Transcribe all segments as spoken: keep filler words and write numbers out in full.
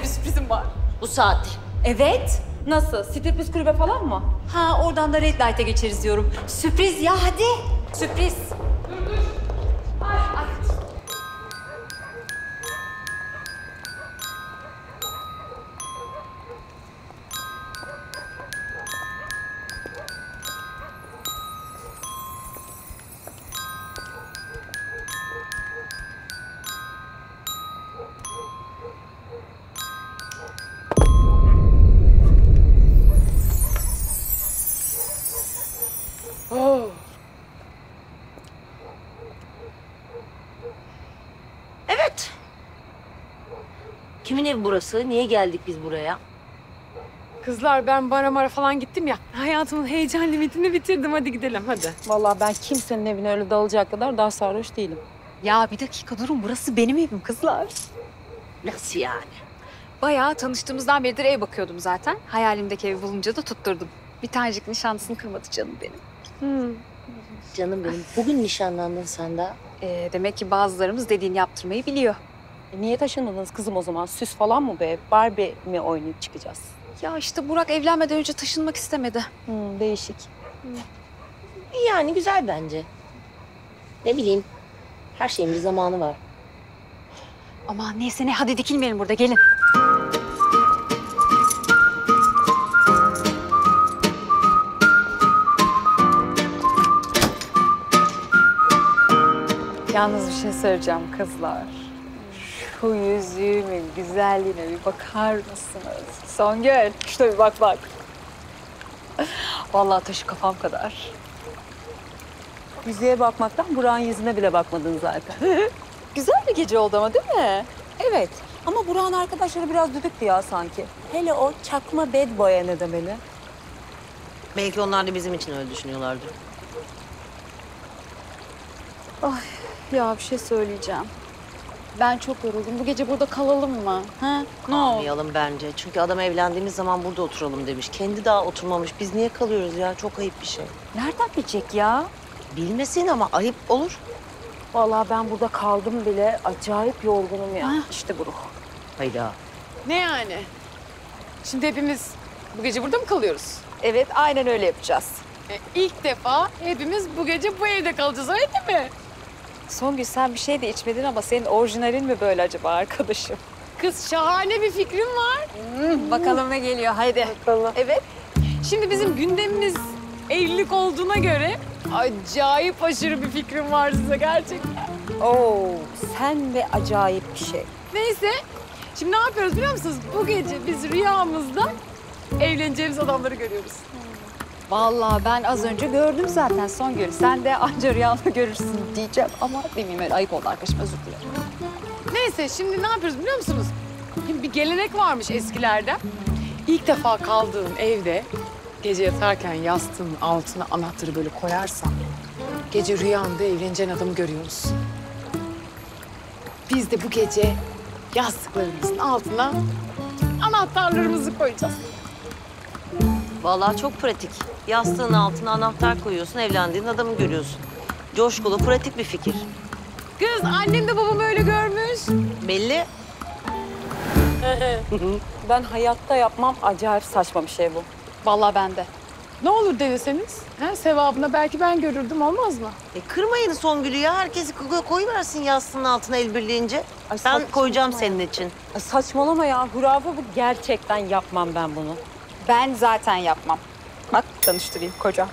bir sürprizim var. Bu saatte. Evet. Nasıl? Striptiz kulübe falan mı? Ha oradan da Red Light'a geçeriz diyorum. Sürpriz ya hadi. Sürpriz. Evet. Kimin evi burası? Niye geldik biz buraya? Kızlar ben bara mara falan gittim ya. Hayatımın heyecan limitini bitirdim. Hadi gidelim hadi. Vallahi ben kimsenin evine öyle dalacak kadar daha sarhoş değilim. Ya bir dakika durun burası benim evim kızlar. Nasıl yani? Bayağı tanıştığımızdan beridir ev bakıyordum zaten. Hayalimdeki evi bulunca da tutturdum. Bir tanecik nişanlısını kırmadı canım benim. Canım benim. Bugün nişanlandın sen de. Ee, demek ki bazılarımız dediğini yaptırmayı biliyor. E niye taşındınız kızım o zaman? Süs falan mı be? Barbie mi oynayıp çıkacağız? Ya işte Burak evlenmeden önce taşınmak istemedi. Hmm, değişik. Yani güzel bence. Ne bileyim. Her şeyin bir zamanı var. Aman neyse ne hadi dikilmeyelim burada gelin. Yalnız bir şey söyleyeceğim kızlar. Şu yüzüğümün güzelliğine bir bakar mısınız? Songül, şuna bir bak bak. Vallahi taşı kafam kadar. Yüzüğe bakmaktan Burak'ın yüzüne bile bakmadın zaten. Güzel bir gece oldu ama değil mi? Evet. Ama Burak'ın arkadaşları biraz düdüktü ya sanki. Hele o çakma bad boy'a ne demeli? Belki onlar da bizim için öyle düşünüyorlardır. Ya bir şey söyleyeceğim. Ben çok yoruldum. Bu gece burada kalalım mı? Ha? Ne oldu? Kalmayalım bence. Çünkü adam evlendiğimiz zaman burada oturalım demiş. Kendi daha oturmamış. Biz niye kalıyoruz ya? Çok ayıp bir şey. Nereden bilecek ya? Bilmesin ama ayıp olur. Vallahi ben burada kaldım bile acayip yorgunum ya. İşte bu ruh. Hayda. Ne yani? Şimdi hepimiz bu gece burada mı kalıyoruz? Evet, aynen öyle yapacağız. E, ilk defa hepimiz bu gece bu evde kalacağız öyle değil mi? Songül sen bir şey de içmedin ama senin orijinalin mi böyle acaba arkadaşım? Kız şahane bir fikrim var. Bakalım ne geliyor, haydi. Bakalım. Evet. Şimdi bizim gündemimiz evlilik olduğuna göre acayip aşırı bir fikrim var size gerçekten. Oo, sen ve acayip bir şey. Neyse. Şimdi ne yapıyoruz biliyor musunuz? Bu gece biz rüyamızda evleneceğimiz adamları görüyoruz. Vallahi ben az önce gördüm zaten Songül. Sen de anca rüyanda görürsün diyeceğim ama demeyeyim öyle ayıp oldu arkadaşım özür dilerim. Neyse şimdi ne yapıyoruz biliyor musunuz? Şimdi bir gelenek varmış eskilerden. İlk defa kaldığın evde gece yatarken yastığın altına anahtarı böyle koyarsan gece rüyanda evleneceğin adamı görüyoruz. Biz de bu gece yastıklarımızın altına anahtarlarımızı koyacağız. Vallahi çok pratik. Yastığın altına anahtar koyuyorsun, evlendiğin adamı görüyorsun. Coşkulu, pratik bir fikir. Kız annem de babam öyle görmüş. Belli. Ben hayatta yapmam, acayip saçma bir şey bu. Vallahi ben de. Ne olur deneseniz. Ha, sevabına belki ben görürdüm olmaz mı? E kırmayın Songül'ü ya. Herkes koy- koyuversin yastığın altına el birliğince. Ay, Ben saçmalama koyacağım ya. senin için. Ay saçmalama ya, hurafe bu. Gerçekten yapmam ben bunu. Ben zaten yapmam. Bak tanıştırayım koca.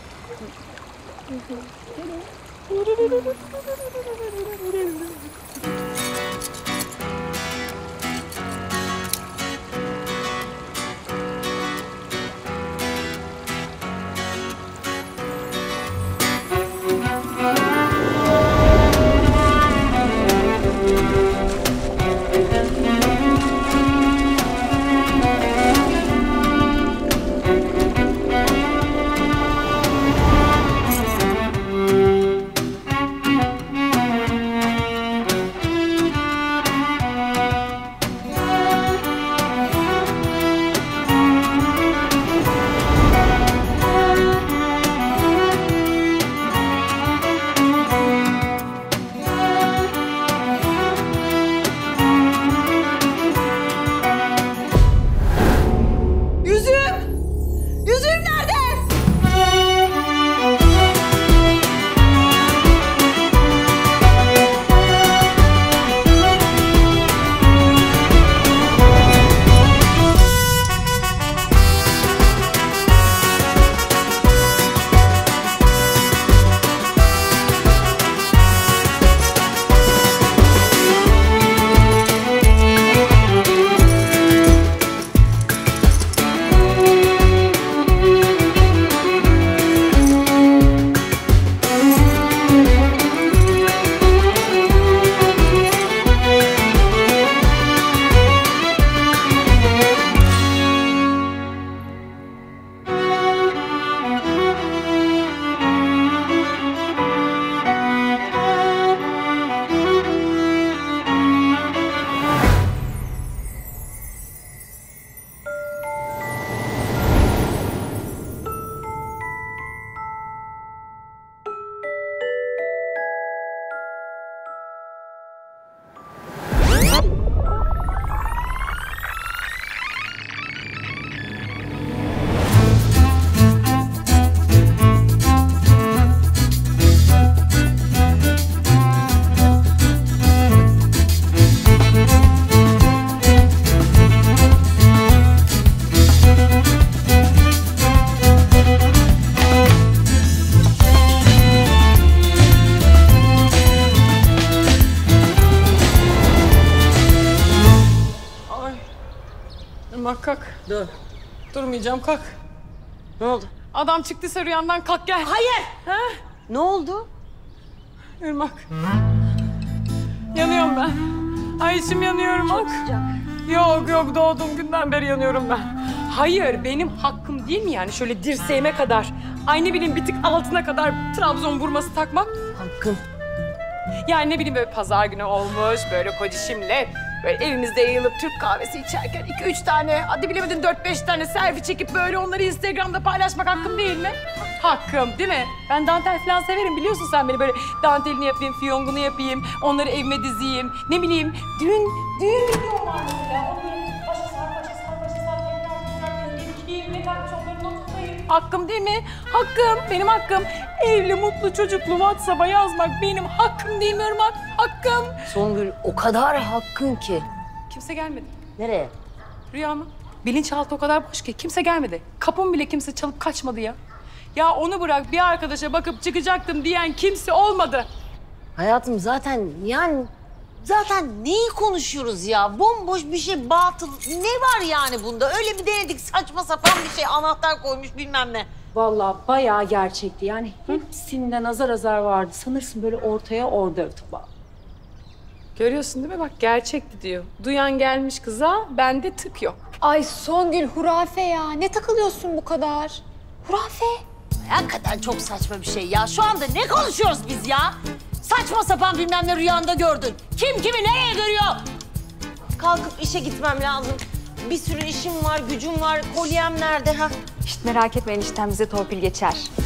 Dur. Durmayacağım, kalk. Ne oldu? Adam çıktıysa rüyandan, kalk gel. Hayır. Ha? Ne oldu? Irmak. Yanıyorum ben. Ay içim yanıyor Irmak. Yok yok, doğduğum günden beri yanıyorum ben. Hayır, benim hakkım değil mi yani şöyle dirseğime kadar, ay ne bileyim bir tık altına kadar Trabzon vurması takmak? Hakkın. Yani ne bileyim böyle pazar günü olmuş, böyle kocişimle böyle evimizde yayılıp Türk kahvesi içerken iki üç tane, hadi bilemedin dört beş tane selfie çekip böyle onları Instagram'da paylaşmak hakkım değil mi? Hakkım değil mi? Ben dantel falan severim, biliyorsun sen beni, böyle dantelini yapayım, fiyongunu yapayım, onları evime dizeyim. Ne bileyim düğün, düğün videom var mesela. Onları başa sar, başa sar, başa sar, tekrar tekrar dizeyim, ne kalmış onları not tutayım. Hakkım değil mi? Hakkım, benim hakkım. Evli, mutlu, çocuklu WhatsApp'a yazmak benim hakkım değil mi Irmak? Hakkım. Songül o kadar hakkın ki. Kimse gelmedi. Nereye? Rüyamın bilinçaltı o kadar boş ki kimse gelmedi. Kapım bile kimse çalıp kaçmadı ya. Ya onu bırak, bir arkadaşa bakıp çıkacaktım diyen kimse olmadı. Hayatım zaten yani zaten neyi konuşuyoruz ya? Bomboş bir şey, batıl. Ne var yani bunda? Öyle bir denedik, saçma sapan bir şey. Anahtar koymuş bilmem ne. Vallahi bayağı gerçekti. Yani hepsinden azar azar vardı. Sanırsın böyle ortaya order tabağı. Görüyorsun değil mi? Bak gerçekti diyor. Duyan gelmiş kıza, bende tık yok. Ay Songül hurafe ya. Ne takılıyorsun bu kadar? Hurafe. Hakikaten çok saçma bir şey ya. Şu anda ne konuşuyoruz biz ya? Saçma sapan bilmem ne rüyanda gördün. Kim kimi nereye görüyor? Kalkıp işe gitmem lazım. Bir sürü işim var, gücüm var. Kolyem nerede ha? İşte merak etme enişten bize torpil geçer.